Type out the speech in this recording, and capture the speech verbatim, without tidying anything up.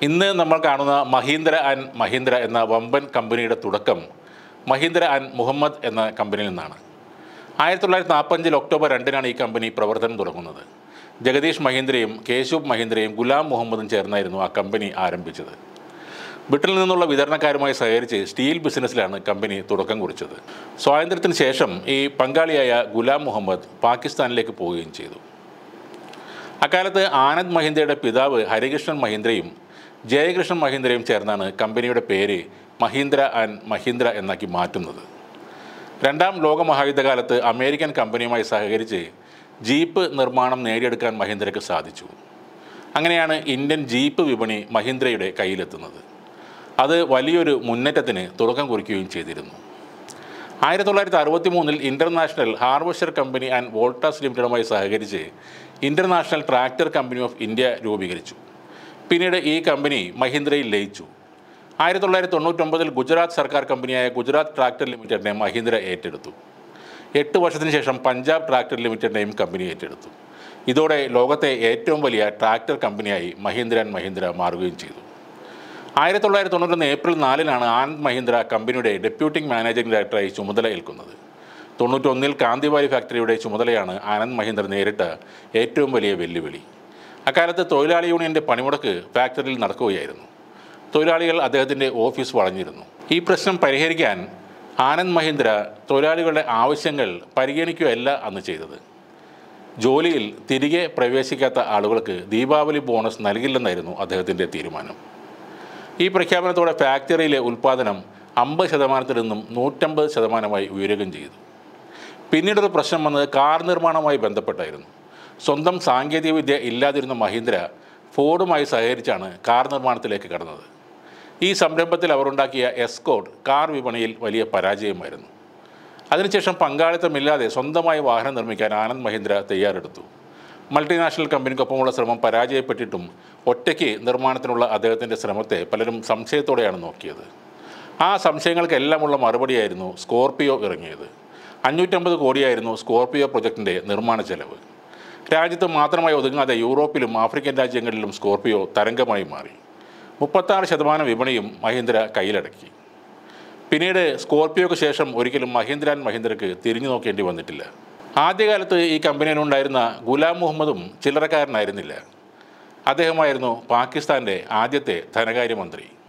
ഇന്ന് നമ്മൾ കാണുന്ന മഹീന്ദ്ര ആൻഡ് മഹീന്ദ്ര എന്ന വമ്പൻ കമ്പനിയുടെ തുടക്കം മഹീന്ദ്ര ആൻഡ് മുഹമ്മദ് എന്ന കമ്പനിയിൽ നിന്നാണ്. ആയിരത്തി തൊള്ളായിരത്തി നാൽപ്പത്തഞ്ചിൽ ഒക്ടോബർ രണ്ടിനാണ് ഈ കമ്പനി പ്രവർത്തനം തുടങ്ങുന്നത്. ജഗദീഷ് മഹീന്ദ്രയും കേശൂബ് മഹീന്ദ്രയും ഗുലാം മുഹമ്മദും ചേർന്നായിരുന്നു ആ കമ്പനി ആരംഭിച്ചത്. ബ്രിട്ടനിൽ നിന്നുള്ള വിതരണക്കാരുമായി സഹകരിച്ച് സ്റ്റീൽ ബിസിനസ്സിലാണ് കമ്പനി തുടക്കം കുറിച്ചത്. സ്വാതന്ത്ര്യത്തിന് ശേഷം ഈ പങ്കാളിയായ ഗുലാം മുഹമ്മദ് പാകിസ്ഥാനിലേക്ക് പോവുകയും ചെയ്തു. അക്കാലത്ത് ആനന്ദ് മഹീന്ദ്രയുടെ പിതാവ് ഹരികൃഷ്ണൻ മഹീന്ദ്രയും ജയകൃഷ്ണൻ മഹീന്ദ്രയും ചേർന്നാണ് കമ്പനിയുടെ പേര് മഹീന്ദ്ര ആൻഡ് മഹീന്ദ്ര എന്നാക്കി മാറ്റുന്നത്. രണ്ടാം ലോകമഹായുദ്ധകാലത്ത് അമേരിക്കൻ കമ്പനിയുമായി സഹകരിച്ച് ജീപ്പ് നിർമ്മാണം നേടിയെടുക്കാൻ മഹീന്ദ്രയ്ക്ക് സാധിച്ചു. അങ്ങനെയാണ് ഇന്ത്യൻ ജീപ്പ് വിപണി മഹീന്ദ്രയുടെ കയ്യിലെത്തുന്നത്. അത് വലിയൊരു മുന്നേറ്റത്തിന് തുടക്കം കുറിക്കുകയും ചെയ്തിരുന്നു. ആയിരത്തി തൊള്ളായിരത്തി അറുപത്തി മൂന്നിൽ international harvester company and Voltas ലിമിറ്റഡുമായി സഹകരിച്ച് international tractor company of India രൂപീകരിച്ചു. പിന്നീട് ഈ കമ്പനി മഹീന്ദ്രയിൽ ലയിച്ചു. ആയിരത്തി തൊള്ളായിരത്തി തൊണ്ണൂറ്റൊമ്പതിൽ ഗുജറാത്ത് സർക്കാർ കമ്പനിയായ ഗുജറാത്ത് ട്രാക്ടർ ലിമിറ്റഡിനെ മഹീന്ദ്ര ഏറ്റെടുത്തു. എട്ട് വർഷത്തിന് ശേഷം പഞ്ചാബ് ട്രാക്ടർ ലിമിറ്റഡിനെയും കമ്പനി ഏറ്റെടുത്തു. ഇതോടെ ലോകത്തെ ഏറ്റവും വലിയ ട്രാക്ടർ കമ്പനിയായി മഹീന്ദ്ര ആൻഡ് മഹീന്ദ്ര മാറുകയും ചെയ്തു. ആയിരത്തി തൊള്ളായിരത്തി തൊണ്ണൂറ്റൊന്ന് ഏപ്രിൽ നാലിനാണ് ആനന്ദ് മഹീന്ദ്ര കമ്പനിയുടെ ഡെപ്യൂട്ടി മാനേജിംഗ് ഡയറക്ടറായി ചുമതല ഏൽക്കുന്നത്. തൊണ്ണൂറ്റൊന്നിൽ കാന്തിവാലി ഫാക്ടറിയുടെ ചുമതലയാണ് ആനന്ദ് മഹീന്ദ്ര നേരിട്ട ഏറ്റവും വലിയ വെല്ലുവിളി. അക്കാലത്ത് തൊഴിലാളി യൂണിയൻ്റെ പണിമുടക്ക് ഫാക്ടറിയിൽ നടക്കുകയായിരുന്നു. തൊഴിലാളികൾ അദ്ദേഹത്തിൻ്റെ ഓഫീസ് വളഞ്ഞിരുന്നു. ഈ പ്രശ്നം പരിഹരിക്കാൻ ആനന്ദ് മഹീന്ദ്ര തൊഴിലാളികളുടെ ആവശ്യങ്ങൾ പരിഗണിക്കുകയല്ല അന്ന് ചെയ്തത്. ജോലിയിൽ തിരികെ പ്രവേശിക്കാത്ത ആളുകൾക്ക് ദീപാവലി ബോണസ് നൽകില്ലെന്നായിരുന്നു അദ്ദേഹത്തിൻ്റെ തീരുമാനം. ഈ പ്രഖ്യാപനത്തോടെ ഫാക്ടറിയിലെ ഉൽപ്പാദനം അമ്പത് ശതമാനത്തിൽ നിന്നും നൂറ്റമ്പത് ശതമാനമായി ഉയരുകയും ചെയ്തു. പിന്നീടൊരു പ്രശ്നം വന്നത് കാർ നിർമ്മാണവുമായി ബന്ധപ്പെട്ടായിരുന്നു. സ്വന്തം സാങ്കേതികവിദ്യ ഇല്ലാതിരുന്ന മഹീന്ദ്ര ഫോർഡുമായി സഹകരിച്ചാണ് കാർ നിർമ്മാണത്തിലേക്ക് കടന്നത്. ഈ സംരംഭത്തിൽ അവർ ഉണ്ടാക്കിയ എസ്കോർട്ട് കാർ വിപണിയിൽ വലിയ പരാജയമായിരുന്നു. അതിനുശേഷം പങ്കാളിത്തമില്ലാതെ സ്വന്തമായി വാഹനം നിർമ്മിക്കാൻ ആനന്ദ് മഹീന്ദ്ര തയ്യാറെടുത്തു. മൾട്ടിനാഷണൽ കമ്പനിക്കൊപ്പമുള്ള ശ്രമം പരാജയപ്പെട്ടിട്ടും ഒറ്റയ്ക്ക് നിർമ്മാണത്തിനുള്ള അദ്ദേഹത്തിൻ്റെ ശ്രമത്തെ പലരും സംശയത്തോടെയാണ് നോക്കിയത്. ആ സംശയങ്ങൾക്കെല്ലാമുള്ള മറുപടിയായിരുന്നു സ്കോർപിയോ ഇറങ്ങിയത്. അഞ്ഞൂറ്റമ്പത് കോടിയായിരുന്നു സ്കോർപിയോ പ്രൊജക്ടിൻ്റെ നിർമ്മാണ ചെലവ്. രാജ്യത്ത് മാത്രമായി ഒതുങ്ങാതെ യൂറോപ്പിലും ആഫ്രിക്കൻ രാജ്യങ്ങളിലും സ്കോർപിയോ തരംഗമായി മാറി. മുപ്പത്താറ് ശതമാനം വിപണിയും മഹീന്ദ്ര കയ്യിലടക്കി. പിന്നീട് സ്കോർപിയോയ്ക്ക് ശേഷം ഒരിക്കലും മഹീന്ദ്ര ആൻഡ് മഹീന്ദ്രയ്ക്ക് തിരിഞ്ഞു നോക്കേണ്ടി വന്നിട്ടില്ല. ആദ്യകാലത്ത് ഈ കമ്പനിയിലുണ്ടായിരുന്ന ഗുലാം മുഹമ്മദും ചില്ലറക്കാരനായിരുന്നില്ല. അദ്ദേഹമായിരുന്നു പാകിസ്ഥാൻ്റെ ആദ്യത്തെ ധനകാര്യമന്ത്രി.